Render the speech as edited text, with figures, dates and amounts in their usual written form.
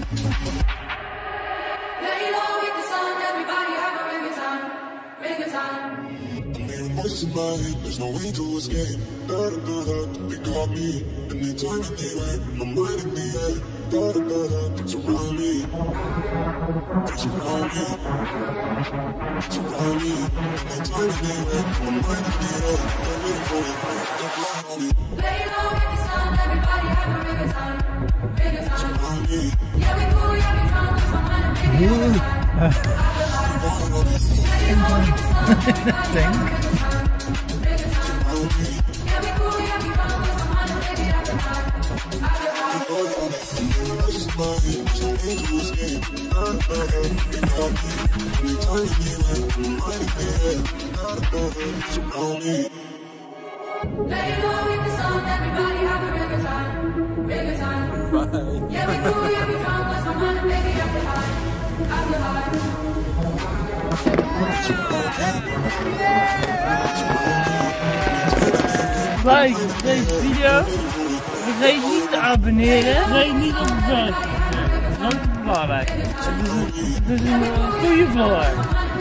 There's no way to escape. They got me anytime, anywhere. My mind in the air. Surround me. Surround me. Surround me. Anytime, anywhere. My mind in the air. They're waiting for you. They're flying on me. Lay low, get the sun. Everybody have a real good time. Real good time. Surround me. Yeah, we cool, yeah, we drunk. Cause my mind and baby, I'm alive. Lay low, get the sun. Everybody have a real good time. Lay low with the sun, everybody have a real good time. Real good time. Yeah, we cool, yeah, we drunk, cause my mind and baby, I feel high. I feel high. Like deze video. Vergeet niet te abonneren. Vergeet niet op het belletje te drukken. Dat is belangrijk. Het is een goede vlog.